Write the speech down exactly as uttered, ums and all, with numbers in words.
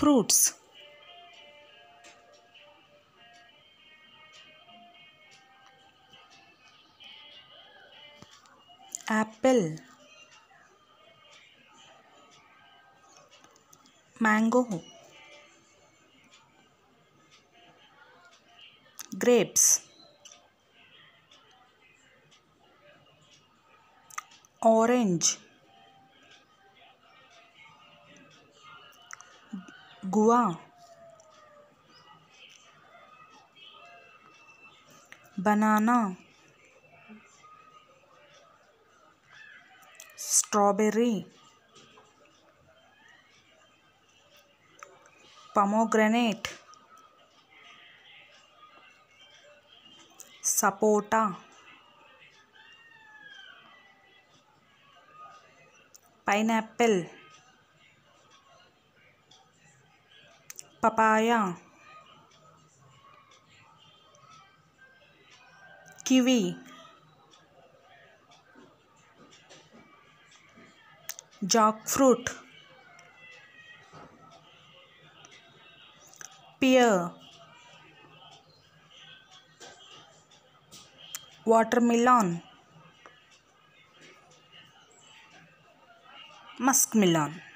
fruits. Apple, mango, grapes, orange, guava, banana, strawberry, pomegranate, sapota, pineapple, papaya, kiwi, jackfruit, pear, watermelon, muskmelon.